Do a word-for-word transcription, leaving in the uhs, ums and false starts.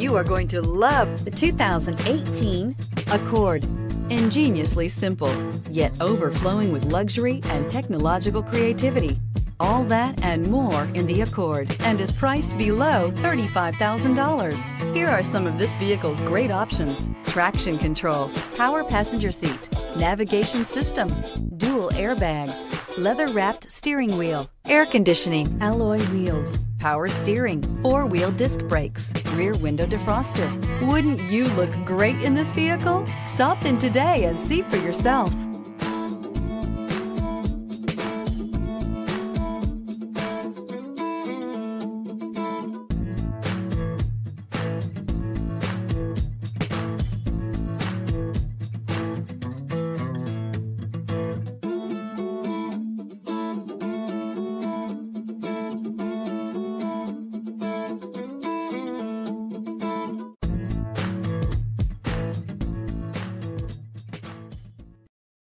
You are going to love the two thousand eighteen Accord. Ingeniously simple, yet overflowing with luxury and technological creativity. All that and more in the Accord, and is priced below thirty-five thousand dollars. Here are some of this vehicle's great options: traction control, power passenger seat, navigation system, dual airbags, leather-wrapped steering wheel, air conditioning, alloy wheels, power steering, four-wheel disc brakes, rear window defroster. Wouldn't you look great in this vehicle? Stop in today and see for yourself.